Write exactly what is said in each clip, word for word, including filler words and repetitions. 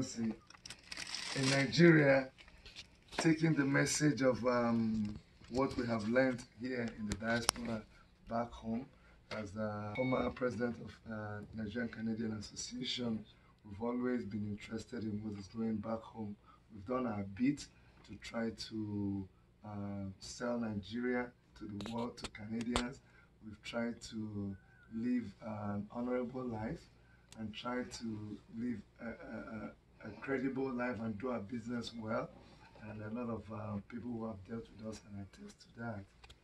embassy in Nigeria, taking the message of um, what we have learned here in the diaspora back home. As the former president of uh, Nigerian Canadian Association, we've always been interested in what is going back home. We've done our bit to try to uh, sell Nigeria to the world, to Canadians. We've tried to live an honorable life and try to live a, a, a credible life and do our business well. And a lot of uh, people who have dealt with us can attest to that.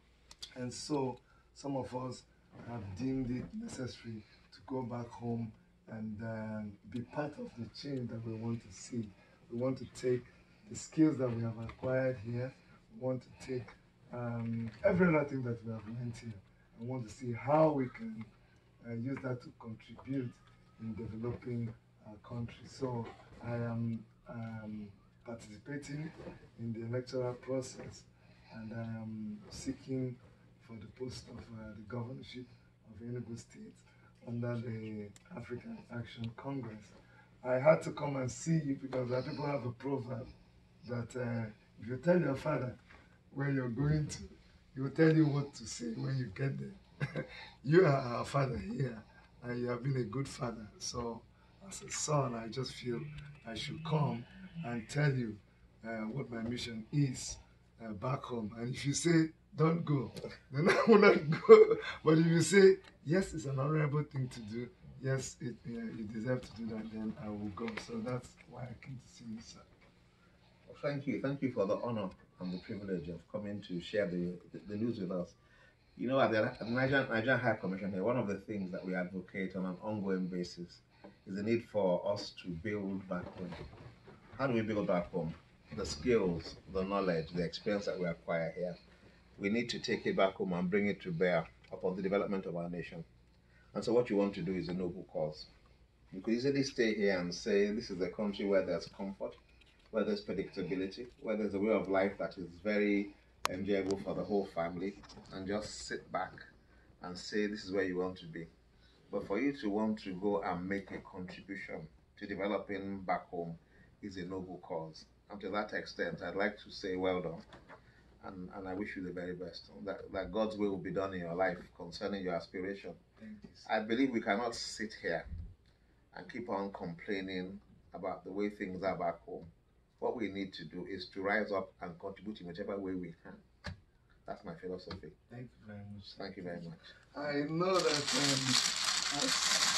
And so some of us have deemed it necessary to go back home and um, be part of the change that we want to see. We want to take the skills that we have acquired here. We want to take um, every other thing that we have learned here. We want to see how we can uh, use that to contribute in developing our country. So I am um, participating in the electoral process, and I am seeking for the post of uh, the governorship of Enugu State under the African Action Congress. I had to come and see you because uh, people have a proverb that uh, if you tell your father where you're going to, he will tell you what to say when you get there. You are our father here, and you have been a good father. So as a son, I just feel I should come and tell you uh, what my mission is uh, back home. And if you say, don't go, then I will not go. But if you say, yes, it's an honorable thing to do, yes, it, uh, you deserve to do that, then I will go. So that's why I came to see you, sir. Well, thank you. Thank you for the honor and the privilege of coming to share the, the, the news with us. You know, at the, at the Nigerian, Nigerian High Commissioner, one of the things that we advocate on an ongoing basis is the need for us to build back home. How do we build back home? The skills, the knowledge, the experience that we acquire here, we need to take it back home and bring it to bear upon the development of our nation. And so what you want to do is a noble cause. You could easily stay here and say this is a country where there's comfort, where there's predictability, where there's a way of life that is very enjoyable for the whole family, and just sit back and say this is where you want to be. But for you to want to go and make a contribution to developing back home is a noble cause. And to that extent, I'd like to say well done. And, and I wish you the very best. That, that God's will will be done in your life concerning your aspiration. Thank you, sir. I believe we cannot sit here and keep on complaining about the way things are back home. What we need to do is to rise up and contribute in whichever way we can. That's my philosophy. Thank you very much. Thank you very much. I know that um, as,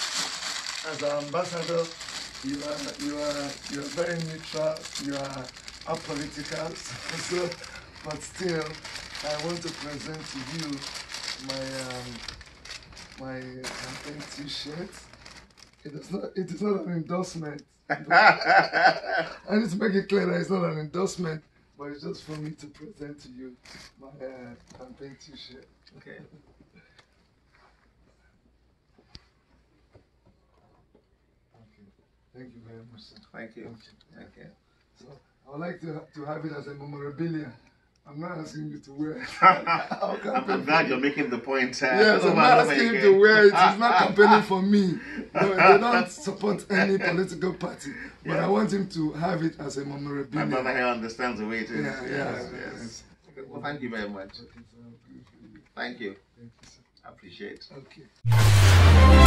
as an ambassador, you are you are you are very neutral. You are apolitical. So, but still, I want to present to you my um, my campaign T-shirt. It is not it is not an endorsement. I need to make it clear that it's not an endorsement, but it's just for me to present to you my uh, campaign T-shirt. Okay. Thank you very much, sir. Thank you. Thank you. Thank you. So I would like to to have it as a memorabilia. I'm not asking you to wear it. I'm, I'm glad you're making the point. Uh, yes, I'm not asking you to wear it. It's not campaigning for me. No, they don't support any political party. But yeah. I want him to have it as a memorabilia. My brother here understands the way it is. Yeah, yes, yes, yes. yes. yes. Well, thank you very much. Okay, so Thank you. Thank you, sir. I appreciate it. Okay.